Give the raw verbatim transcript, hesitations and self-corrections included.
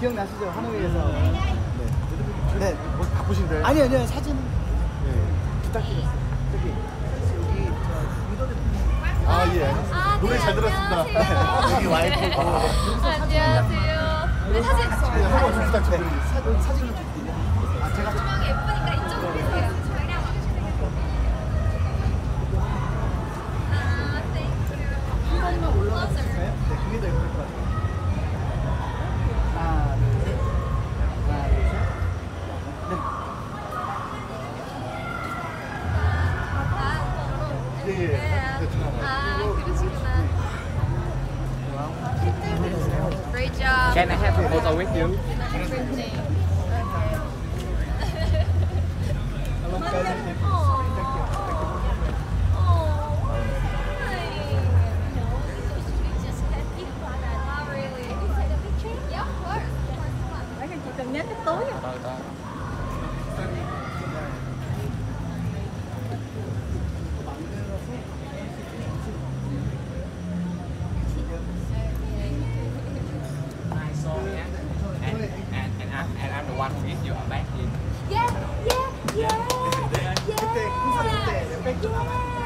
기억나시죠? 하노이에서. 네. 네. 뭐 바쁘신데? 아니 아니요 사진은 네. 부탁드렸어요. 저기 여기 저 유도 대표님. 아 예. 아, 노래 네, 잘 들었습니다. 안녕하세요. 여기 와이프고. 안녕하세요. 네, 사진 네, 한번 좀 부탁드립니다. 사, 사진을 좀 드리네. 아 제가 조명이 예쁘니까 이쪽으로 오세요. 아, 땡큐. 한 번만 올라가 주실까요? 네, 그게 더 예쁠 것 같아요. 하나, 둘, 셋. 하나, 둘, 셋. 네. 예, 예. 아, 그러시구나. Great job. Can I have a photo with you? Chỉ cần nhắc cái túi And, and, and, I'm, and I'm the one with you back in. Yeah, yeah, yeah, 그때 행사 때 백 좀.